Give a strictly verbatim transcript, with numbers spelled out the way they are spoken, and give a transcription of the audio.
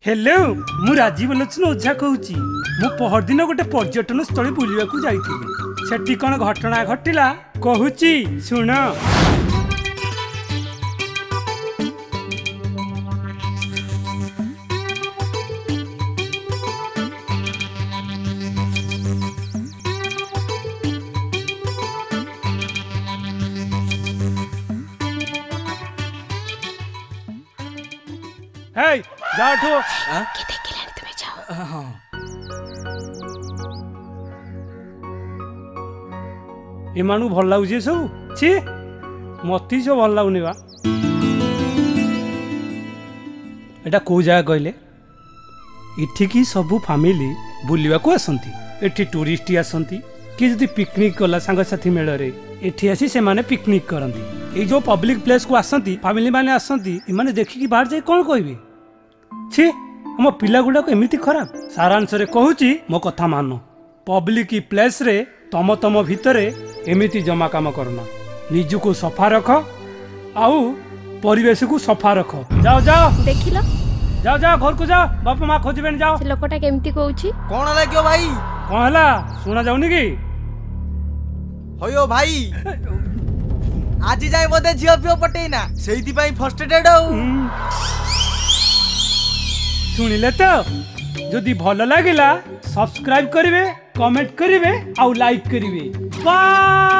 Hello मु राजीव लोचन ओझा कहूची मु पहर दिन गोटे पर्यटन स्थल बुलवा को जाइथिली सेठी कोन घटना घटिला कहूची सुन। हे जाओ ठो के देखिलानी तुमे जाओ। एमानु भल लागुଛି सब छी मती सब भल लागुनी बा। एटा को जगह कहले इठी की सब फैमिली बुलिवा को आसंती एठी टूरिस्ट आसंती कि जदी पिकनिक कला संग साथी मेल रे एठी आसी से माने पिकनिक करंती। ए जो पब्लिक प्लेस को आसंती फैमिली माने आसंती ए माने देखि कि बाहर जाई कोन कहबे छी हम पिला गुडा को एमिति खराब। सारांश रे कहूची मो कथा मान पब्लिक प्लेस रे तम तम भितरे एमिति जमा काम करना निजु को सफा रख आउ परिवेश को सफा रख। जाओ जाओ देखिलो जाओ जाओ घर को जाओ बापा माँ खोजबेन जाओ। से लोकटा केमती कहूची कौन लाग्यो भाई कौन हला सुना जाउनी कि होयो भाई आज जाए बोधे झियो पियो पटेना सेइति पई फर्स्ट एड हो सुनिले तो जदि भल लागिला सब्सक्राइब करिवे कमेंट करिवे आउ लाइक करिवे बाय।